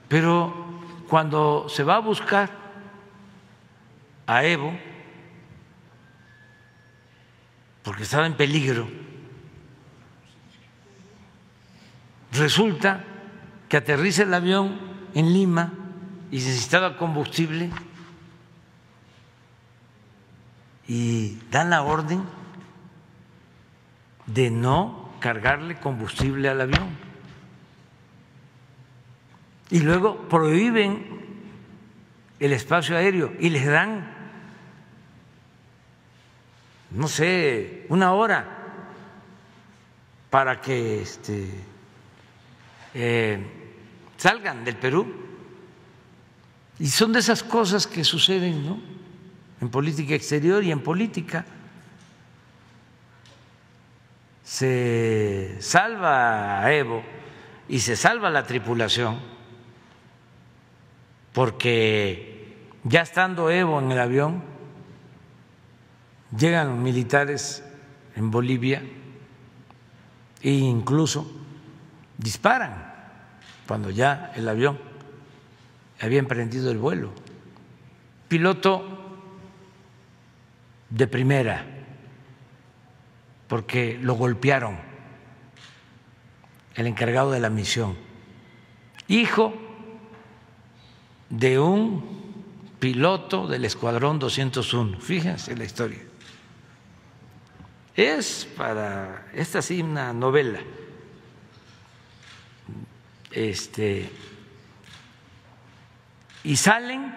Pero cuando se va a buscar a Evo, porque estaba en peligro, resulta que aterriza el avión en Lima y necesitaba combustible y dan la orden de no cargarle combustible al avión. Y luego prohíben el espacio aéreo y les dan, no sé, 1 hora para que salgan del Perú. Y son de esas cosas que suceden, ¿no?, en política exterior y en política. Se salva a Evo y se salva a la tripulación, porque ya estando Evo en el avión, llegan los militares en Bolivia e incluso disparan cuando ya el avión había emprendido el vuelo. Piloto de primera, porque lo golpearon, el encargado de la misión, hijo de un piloto del Escuadrón 201. Fíjense la historia. Es para esta sí una novela. Y salen,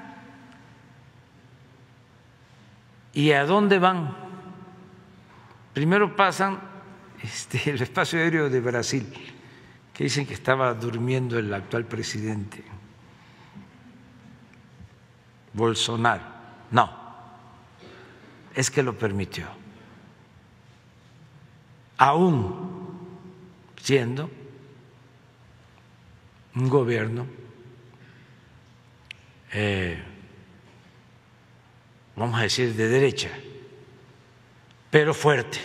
¿y a dónde van? Primero pasan el espacio aéreo de Brasil, que dicen que estaba durmiendo el actual presidente Bolsonaro. No, es que lo permitió, aún siendo un gobierno, vamos a decir, de derecha, pero fuerte,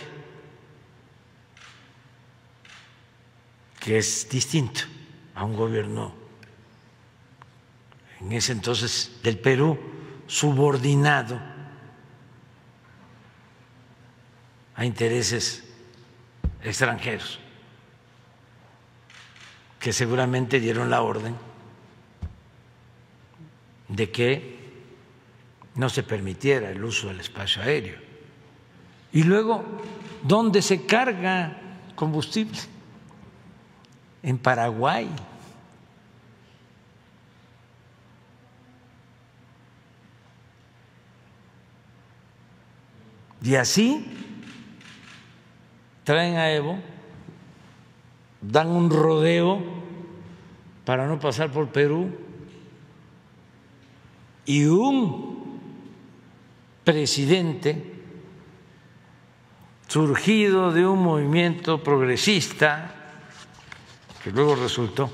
que es distinto a un gobierno en ese entonces del Perú subordinado a intereses extranjeros, que seguramente dieron la orden de que no se permitiera el uso del espacio aéreo. Y luego, ¿dónde se carga combustible? En Paraguay. Y así traen a Evo, dan un rodeo para no pasar por Perú, y un presidente surgido de un movimiento progresista que luego resultó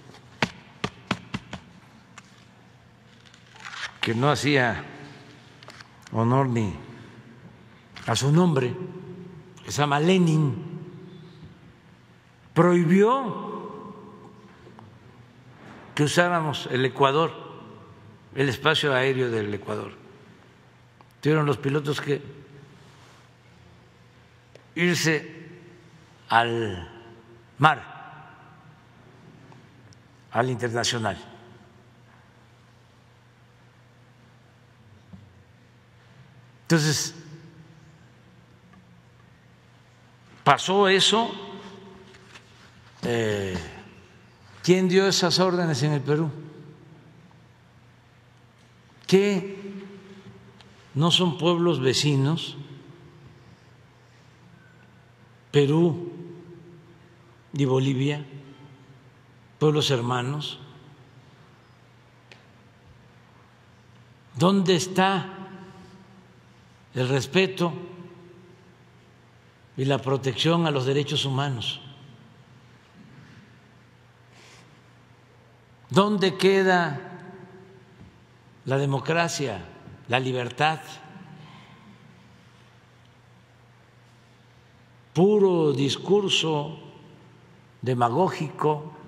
que no hacía honor ni a su nombre, que se llama Lenin, prohibió que usáramos el Ecuador, el espacio aéreo del Ecuador. Tuvieron los pilotos que irse al mar, al internacional. Entonces, pasó eso. ¿Quién dio esas órdenes en el Perú? ¿Qué no son pueblos vecinos, Perú y Bolivia, pueblos hermanos? ¿Dónde está el respeto y la protección a los derechos humanos? ¿Dónde queda la democracia, la libertad? Puro discurso demagógico,